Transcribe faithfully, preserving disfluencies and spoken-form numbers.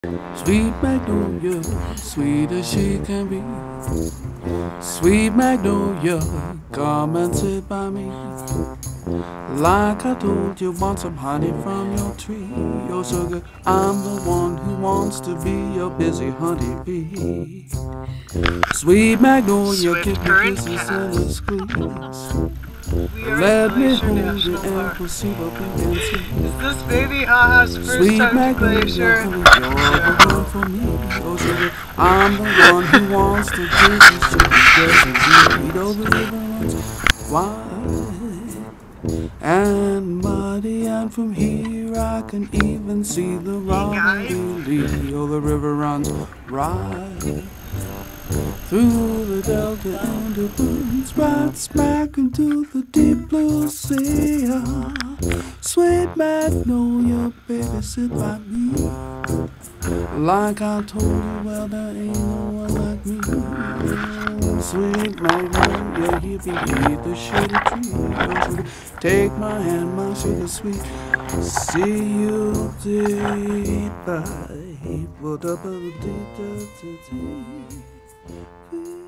Sweet magnolia, sweet as she can be. Sweet magnolia, come and sit by me. Like I told you, want some honey from your tree. Your sugar, I'm the one who wants to be your busy honeybee. Sweet magnolia, give me kisses and a squeeze. Let me hold you and we'll see what we can see. Is this baby HaHa's first Sweet time to magnolia, Glacier? honey, you're the one for me. Oh sugar, I'm the one who wants to give you sugar. Yes, indeed, oh the river runs wide and muddy, and from here I can even see the rolling lee. Oh, the river runs right through the delta and it burns right smack into the deep blue sea. Sweet magnolia, baby, sit by me. Like I told you, well, there ain't no one like me. Sweet magnolia, here beneath the shady tree. Oh, sugar, take my hand, my sugar sweet. See you deep, I will double deep, deep, deep.